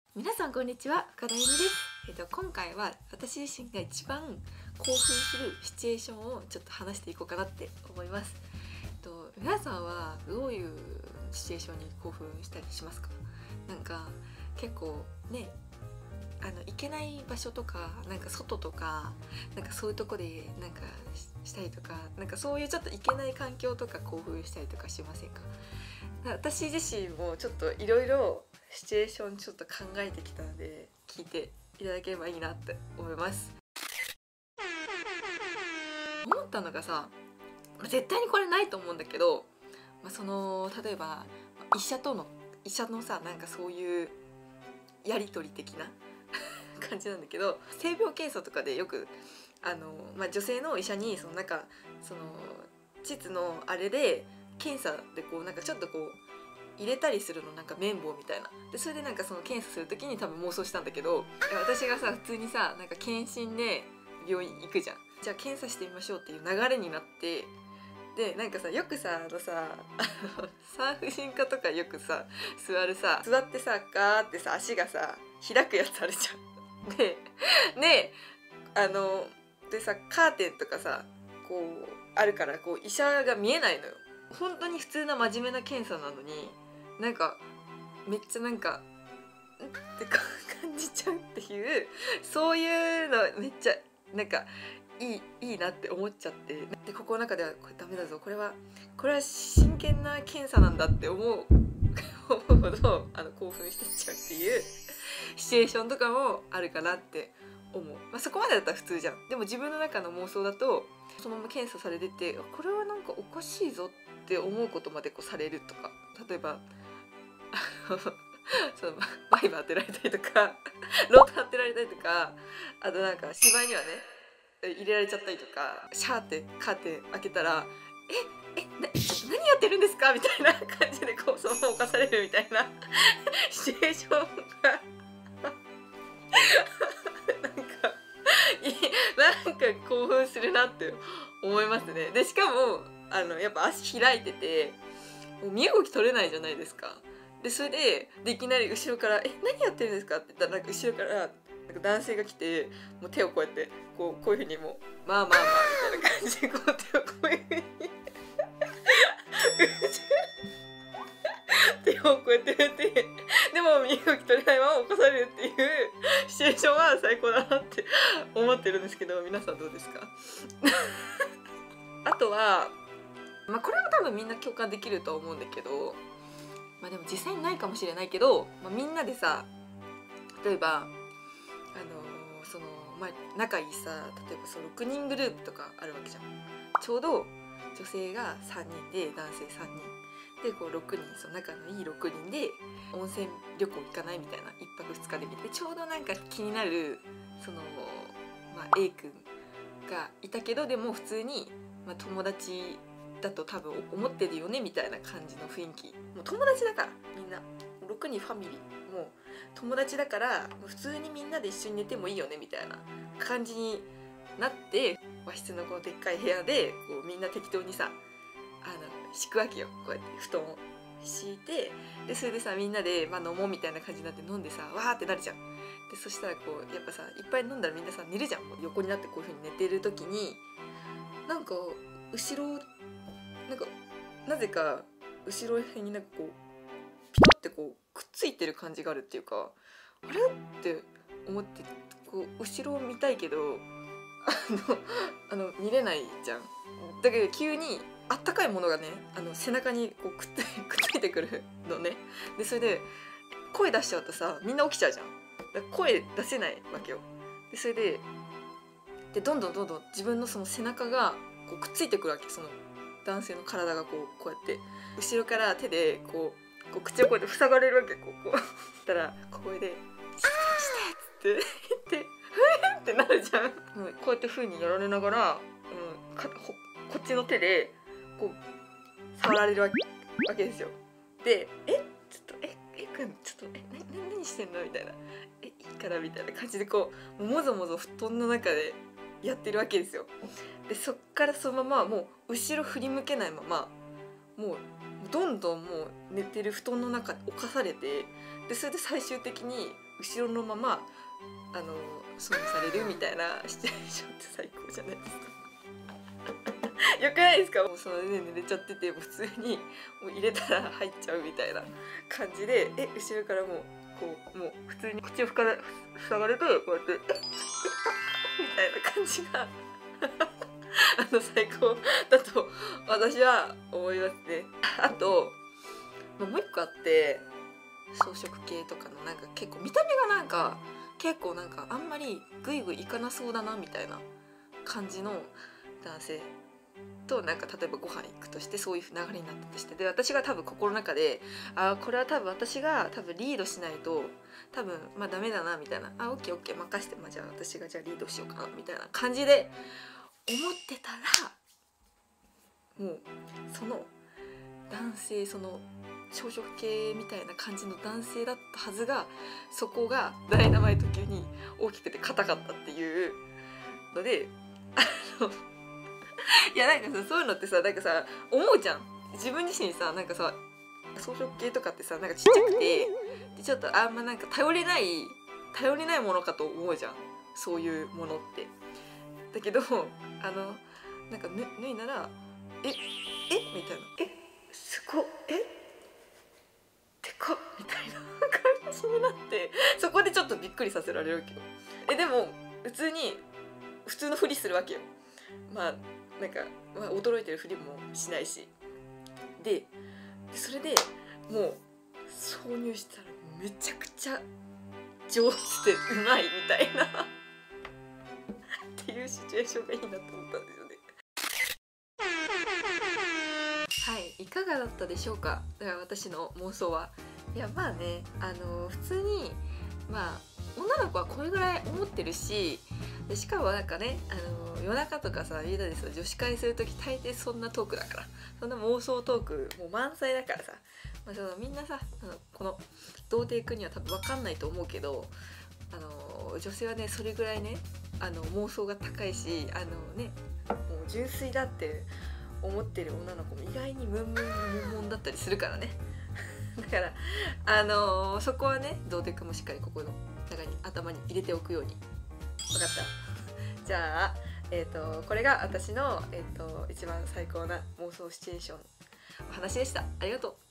皆さんこんにちは、深田由美です。今回は私自身が一番興奮するシチュエーションをちょっと話していこうかなって思います。皆さんはどういうシチュエーションに興奮したりしますか？なんか結構ね、行けない場所とか、なんか外とか、なんかそういうとこでなんかしたりとか、なんかそういうちょっと行けない環境とか興奮したりとかしませんか？私自身もちょっといろいろシチュエーションちょっと考えてきたので聞いていただければいいなって思います。思ったのがさ、絶対にこれないと思うんだけど、例えば医者のさ、なんかそういうやり取り的な感じなんだけど、性病検査とかでよく女性の医者にその膣のあれで検査でこうなんかちょっとこう入れたりするの、なんか綿棒みたいなで、それでなんかその検査する時に多分妄想したんだけど、私がさ普通にさなんか検診で病院行くじゃん。じゃあ検査してみましょうっていう流れになって、でなんかさよくさ産婦人科とかよくさ座ってさガーってさ足がさ開くやつあるじゃん。ででさカーテンとかさこうあるからこう医者が見えないのよ。本当に普通な真面目な検査なのになんかめっちゃなんかって感じちゃうっていう、そういうのめっちゃなんかいいなって思っちゃって、で心の中ではこれダメだぞ、これは真剣な検査なんだって思うほど興奮してっちゃうっていうシチュエーションとかもあるかなって思う。そこまでだったら普通じゃん。でも自分の中の妄想だとそのまま検査されてて、これはなんかおかしいぞって思うことまでこうされるとか、例えばそのバイバー当てられたりとかロード当てられたりとか、あとなんか芝居にはね入れられちゃったりとか、シャーってカーテン開けたら何やってるんですかみたいな感じでこうそのまま犯されるみたいなシチュエーションがなんか興奮するなって思いますね。でしかもやっぱ足開いててもう身動き取れないじゃないですか。でそれでいきなり後ろから「何やってるんですか?」って言ったら、なんか後ろからなんか男性が来て、もう手をこうやってこういうふうにもう「まあまあまあ」みたいな感じでこう手をこういうふうに手をこうやってやって、でも身動き取れないまま起こされるっていうシチュエーションは最高だなって思ってるんですけど、皆さんどうですか？あとはこれは多分みんな共感できると思うんだけど、でも実際にないかもしれないけど、みんなでさ、例えば仲いいさ、例えば6人グループとかあるわけじゃん。ちょうど女性が3人で男性3人でこう6人、その仲のいい6人で温泉旅行行かないみたいな、1泊2日で見て、ちょうどなんか気になるA 君がいたけど、でも普通に、友達だと多分思ってるよねみたいな感じの雰囲気、もう友達だからみんな6人ファミリーもう友達だから普通にみんなで一緒に寝てもいいよねみたいな感じになって、和室のこのでっかい部屋でこうみんな適当にさ敷くわけよ。こうやって布団を敷いて、でそれでさみんなで、飲もうみたいな感じになって飲んでさわーってなるじゃん。でそしたらこうやっぱさいっぱい飲んだらみんなさ寝るじゃん。もう横になってこういう風に寝てる時になんか後ろなんかなぜか後ろ辺になんかこうピタってこうくっついてる感じがあるっていうか、あれって思ってこう後ろを見たいけど見れないじゃん。だけど急にあったかいものがね背中にこうくっついてくるのね。でそれで声出しちゃうとさみんな起きちゃうじゃん。だから声出せないわけよ。でそれでどんどん自分のその背中がこうくっついてくるわけ。その男性の体がこうやって後ろから手でこう口をこうやって塞がれるわけ。こうしたら小声で「して」って言って「ふーん」ってなるじゃん。こうやって風にやられながら、こっちの手でこう触られるわけですよ。でちょっとくんちょっと何してんのみたいな、いいからみたいな感じでこうもぞもぞ布団の中でやってるわけですよ。でそっからそのままもう後ろ振り向けないままもうどんどんもう寝てる布団の中に侵されて、でそれで最終的に後ろのまま損されるみたいなシチュエーションって最高じゃないですか。よくないですか？もうそのね寝れちゃってて普通にもう入れたら入っちゃうみたいな感じで、後ろからもうこうもう普通に口を塞がれてこうやってみたいな感じが最高だと私は思いますね。あともう一個あって、装飾系とかのなんか結構見た目がなんか結構なんかあんまりグイグイいかなそうだなみたいな感じの男性となんか例えばご飯行くとして、そういう流れになったとして、で私が多分心の中でこれは多分私が多分リードしないと多分ダメだなみたいな、オッケーオッケー任して、じゃあ私がじゃあリードしようかなみたいな感じで思ってたら、もうその男性、その朝食系みたいな感じの男性だったはずが、そこがダイナマイト級に大きくて硬かったっていうのでいやなんかさ、そういうのってさなんかさ思うじゃん、自分自身さ、なんかさ装飾系とかってさなんかちっちゃくてでちょっとあんまなんか頼りないものかと思うじゃん、そういうものって。だけどなんか脱いだらみたいな、すごでかっみたいな感じになって、そこでちょっとびっくりさせられるわけよ。でも普通のふりするわけよ。なんか、驚いてるふりもしないし、でそれでもう挿入したらめちゃくちゃ上手でうまいみたいなっていうシチュエーションがいいなと思ったんですよね。はい、いかがだったでしょうか。だから私の妄想は、いやね普通に女の子はこれぐらい思ってるし、でしかもなんかね夜中とかさ家でさ女子会する時大抵そんなトークだから、そんな妄想トークもう満載だからさ、そのみんなさこの童貞君には多分分かんないと思うけど、女性はねそれぐらいね妄想が高いしもう純粋だって思ってる女の子も意外にムンだったりするからねだからそこはね童貞君もしっかりここの中に頭に入れておくように。分かったじゃあこれが私の一番最高な妄想シチュエーションお話でした。ありがとう。